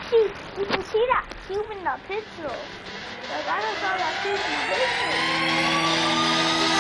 You can see that cube in the picture. Like I don't saw that cube in the picture.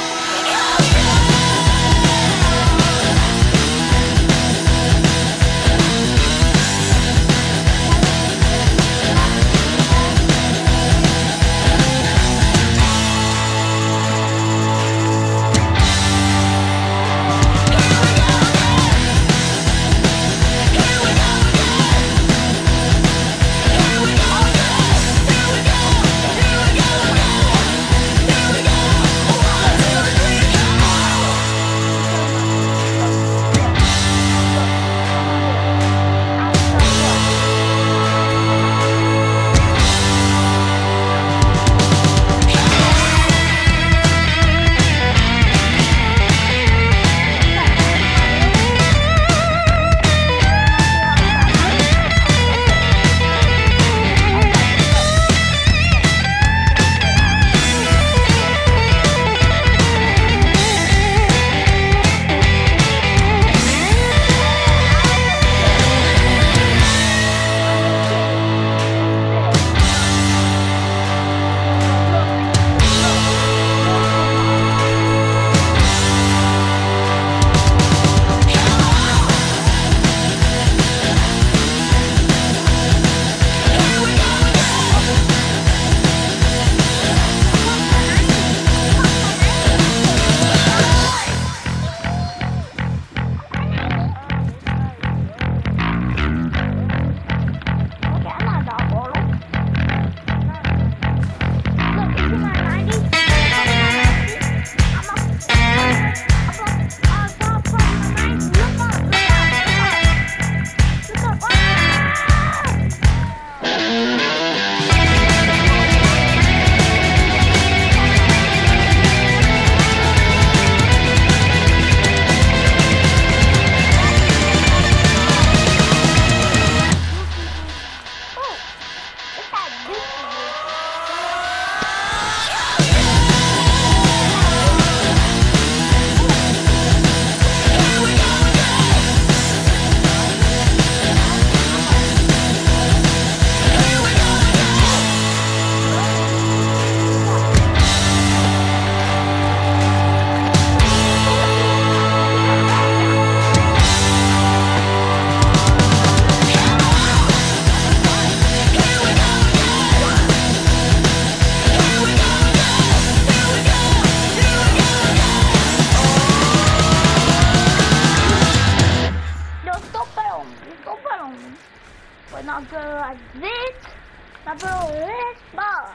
But not go like this. Not go like this. Ball.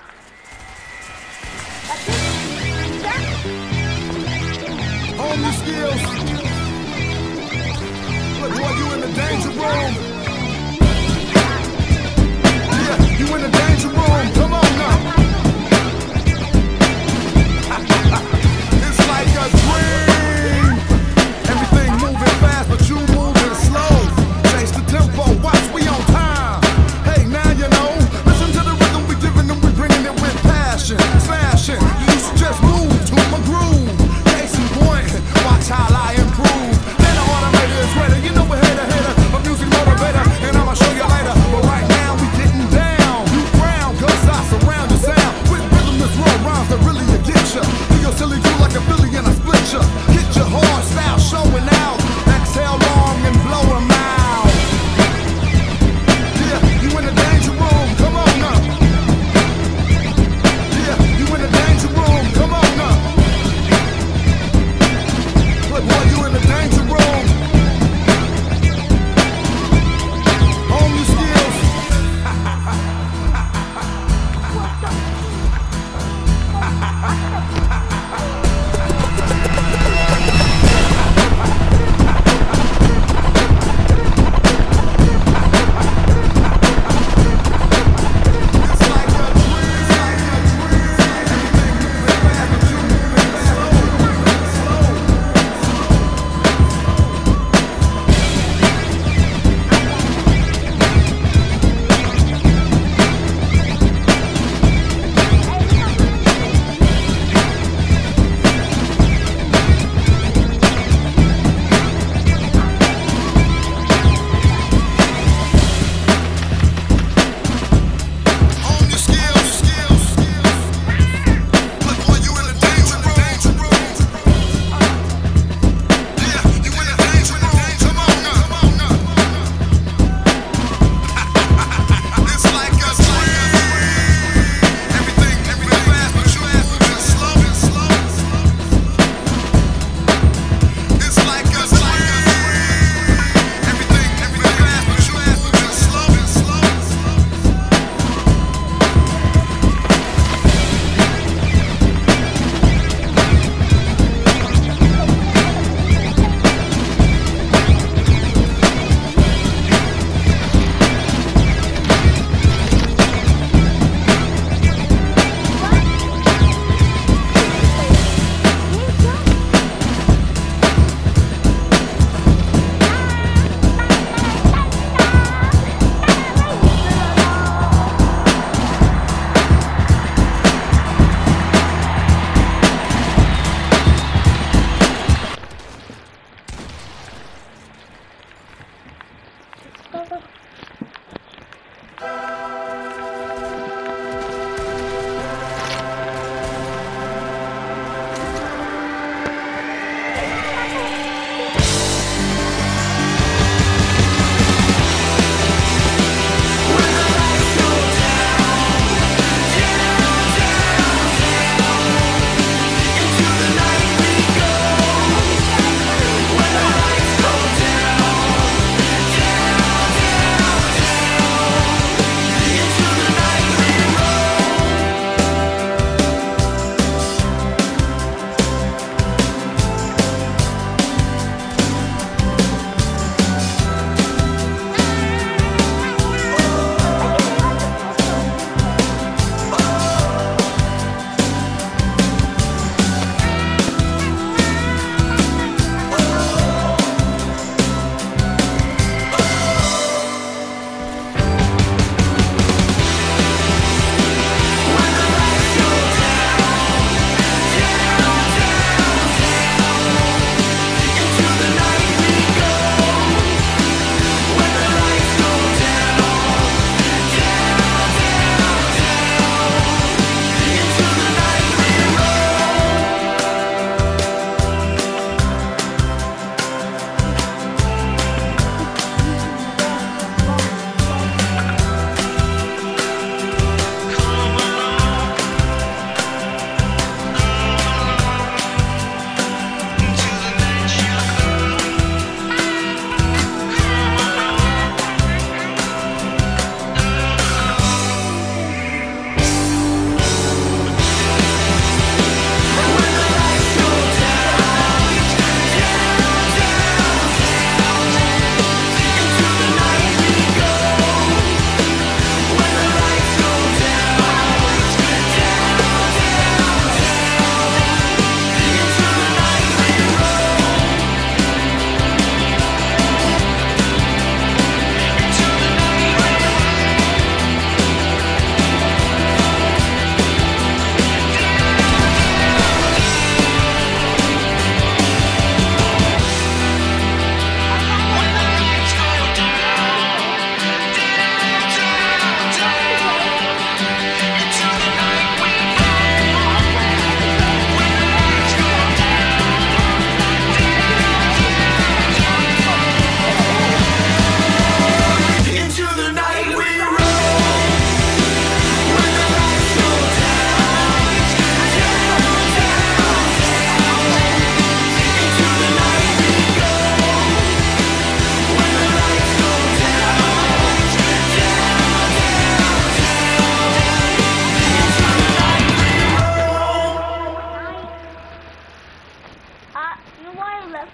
Like this. Hone your skills. Look, boy, you in the danger room. Yeah, you in the danger room. Come on now. It's like a dream. Everything moving fast, but you moving slow. Chase the tempo, watch, we on time. Hey, now you know. Listen to the rhythm we giving them, we bringing it with passion. Smashing, you used to just move to my groove. Case in point, watch how I improve. Then the automator is ready, you know we're header, a music motivator.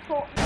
taught me.